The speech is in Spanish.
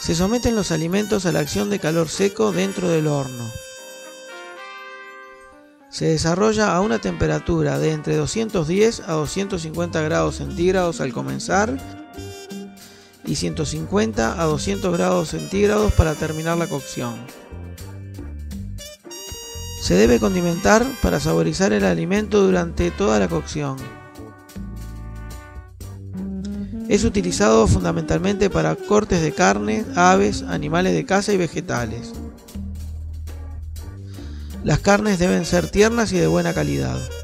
Se someten los alimentos a la acción de calor seco dentro del horno. Se desarrolla a una temperatura de entre 210 a 250 grados centígrados al comenzar y 150 a 200 grados centígrados para terminar la cocción. Se debe condimentar para saborizar el alimento durante toda la cocción. Es utilizado fundamentalmente para cortes de carne, aves, animales de caza y vegetales. Las carnes deben ser tiernas y de buena calidad.